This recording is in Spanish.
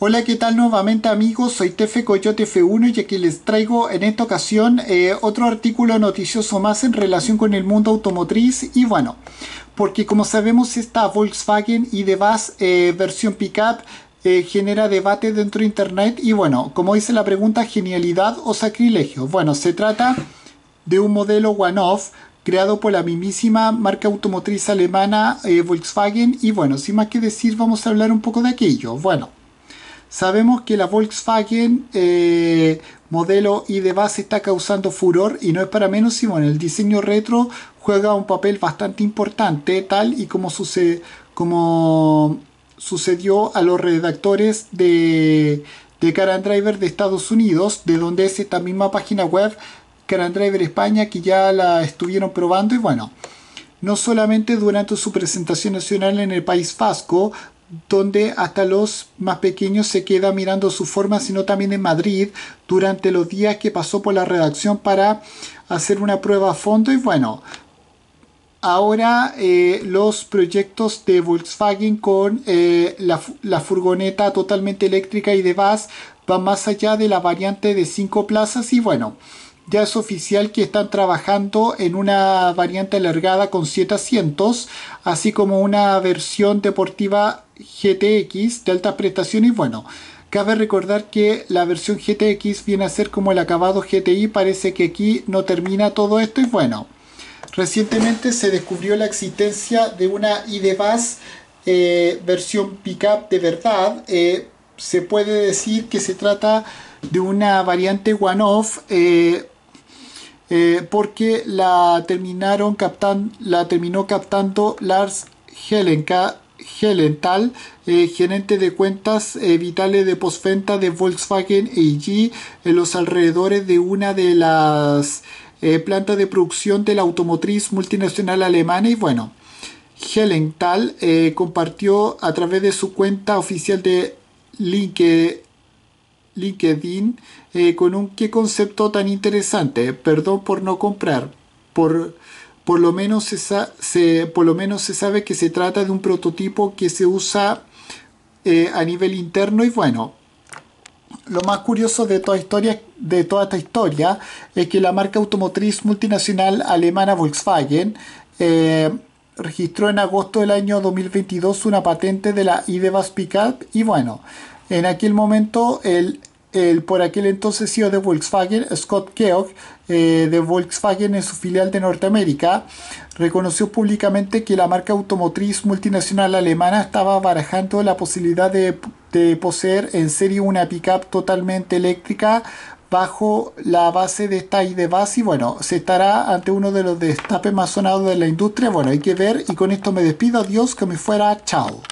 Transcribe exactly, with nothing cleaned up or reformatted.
Hola, ¿qué tal nuevamente amigos? Soy Tefe Coyote F uno y aquí les traigo en esta ocasión eh, otro artículo noticioso más en relación con el mundo automotriz y bueno, porque como sabemos esta Volkswagen ID.Buzz eh, versión pickup eh, genera debate dentro de internet y bueno, como dice la pregunta, genialidad o sacrilegio. Bueno, se trata de un modelo one-off creado por la mismísima marca automotriz alemana eh, Volkswagen y bueno, sin más que decir vamos a hablar un poco de aquello. Bueno. Sabemos que la Volkswagen eh, modelo ID.Buzz está causando furor y no es para menos y bueno, el diseño retro juega un papel bastante importante, tal y como, sucede, como sucedió a los redactores de, de Car and Driver de Estados Unidos, de donde es esta misma página web, Car and Driver España, que ya la estuvieron probando y bueno, no solamente durante su presentación nacional en el País Vasco, donde hasta los más pequeños se queda mirando su forma, sino también en Madrid durante los días que pasó por la redacción para hacer una prueba a fondo y bueno, ahora eh, los proyectos de Volkswagen con eh, la, la furgoneta totalmente eléctrica y de bus van más allá de la variante de cinco plazas y bueno, ya es oficial que están trabajando en una variante alargada con siete asientos, así como una versión deportiva G T X de altas prestaciones. Y bueno, cabe recordar que la versión G T X viene a ser como el acabado G T I. Parece que aquí no termina todo esto. Y bueno, recientemente se descubrió la existencia de una ID.Buzz eh, versión pickup de verdad. Eh, se puede decir que se trata de una variante one-off. Eh, Eh, porque la terminaron captando, la terminó captando Lars Helenka, Helenthal, eh, gerente de cuentas eh, vitales de postventa de Volkswagen A G en los alrededores de una de las eh, plantas de producción de la automotriz multinacional alemana y bueno, Helenthal eh, compartió a través de su cuenta oficial de LinkedIn LinkedIn eh, con un qué concepto tan interesante, perdón por no comprar, por, por, lo menos se, se, por lo menos se sabe que se trata de un prototipo que se usa eh, a nivel interno y bueno, lo más curioso de toda, historia, de toda esta historia es que la marca automotriz multinacional alemana Volkswagen eh, registró en agosto del año dos mil veintidós una patente de la ID.Buzz Pickup y bueno, en aquel momento el, el por aquel entonces C E O de Volkswagen, Scott Keogh, eh, de Volkswagen en su filial de Norteamérica, reconoció públicamente que la marca automotriz multinacional alemana estaba barajando la posibilidad de, de poseer en serie una pickup totalmente eléctrica bajo la base de esta ID.Buzz y bueno, se estará ante uno de los destapes más sonados de la industria. Bueno, hay que ver y con esto me despido. Adiós, que me fuera, chao.